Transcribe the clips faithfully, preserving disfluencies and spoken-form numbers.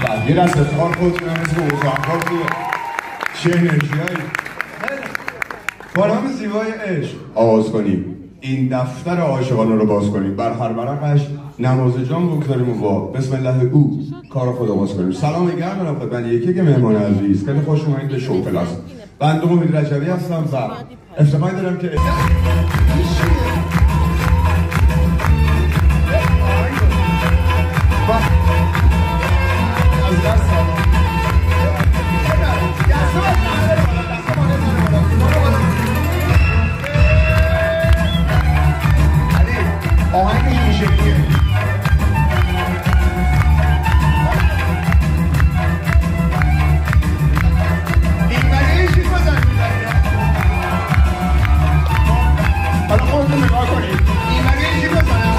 یه دست افتخار خود کنم مثل اوزانگاه توی چه انرژیایی. با نام زیبای عشق آغاز کنیم. این دفتر عاشقانه رو باز کنیم. بر هر ورقش نماز جان بگذاریم و با بسم الله او کار خود آغاز کنیم. سلام گرم دارم خدمت یکی که مهمان عزیز. خیلی خوش اومدید به شو کلاس. بنده امید رجبی هستم و افتخار دارم که آهنگش این شکلیه. این مگه چی بزن میزنی؟ حالا خودتون نگاه کنید. این مگه چی بزنه؟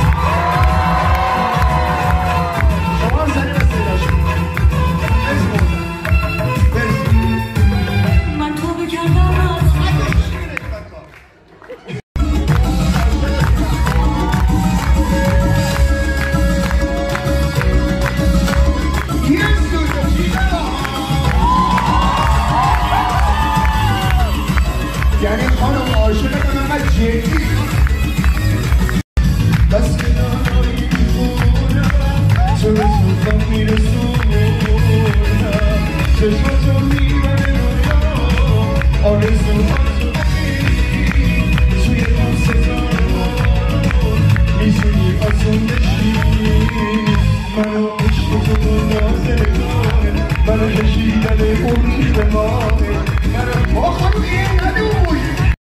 شما هم سری بسید داشت من تو بکردم یعنی خانم عاشقه به من جدی بس که دانایی میخونم تو به سلطان میرسونم چشماتو میبره دنیا آرزوهاتو میری توی اون ستاره‌ها میتونی آسون بشی منو عشق تو نازل کنه منو کشیدن اون ریخ ماه منو ما خانم این ندوش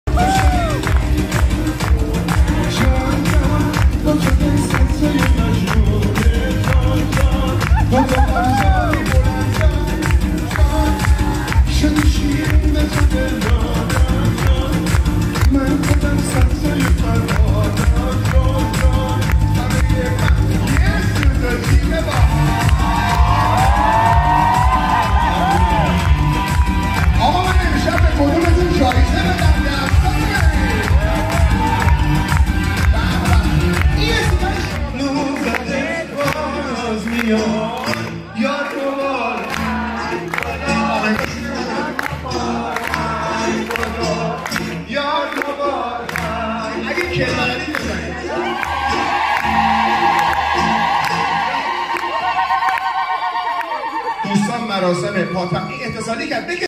دوستان مراسم پاتقی اتصالی کرد بگه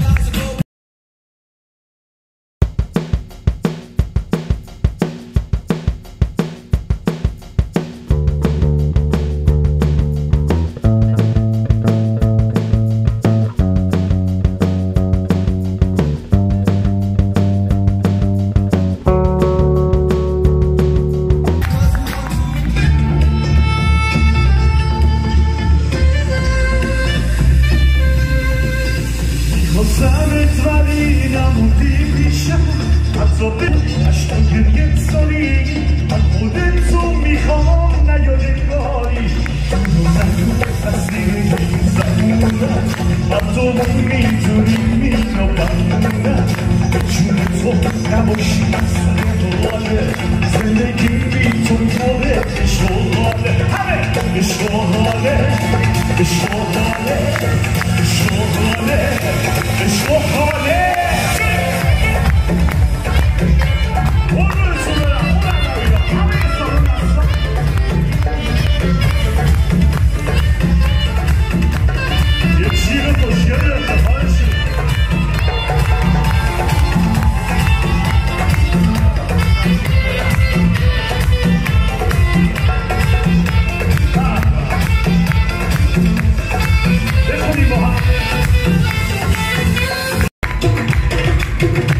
زمت ولی نمودی پیشم حتی به اشتم گریه سالی من خودت تو میخوام نیادگاری تو نگو از زیر این زمونم حتی من میتونی میتونم بمونم چون تو نباشی سواله زندگی بی تو پاره اشغاله همه اشغاله اشغاله اشغاله اشغاله Thank you.